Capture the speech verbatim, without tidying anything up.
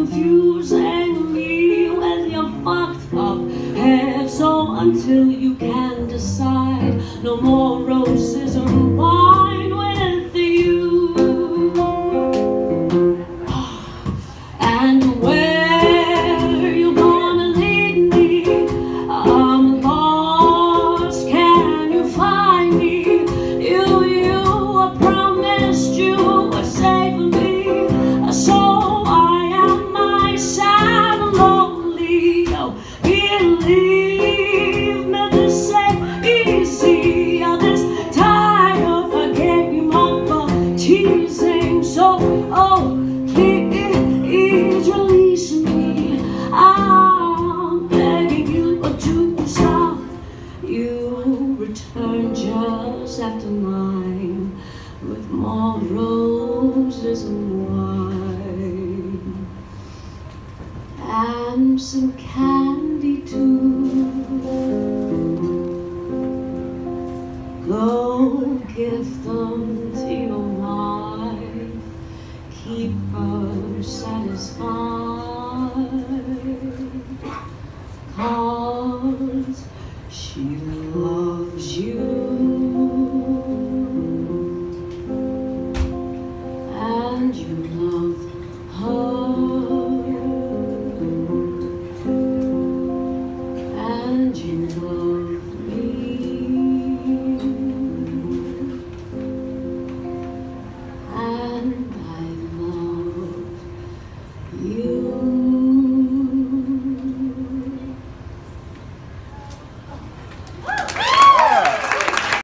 confusing me with your fucked up head. So until you can decide, no more roses or wine with you. And where you gonna lead me? I'm lost, can you find me? You, you, I promised you would save me, so I am my sad and lonely. Oh, believe me, this ain't easy. I'm this tired of the game of teasing. So, oh, please release me. I'm begging you to stop. You return just after mine, with more roses and wine, and some candy too. Go give them to your wife, keep her satisfied, 'cause she loves you, and you love her, and you love me, and I love you.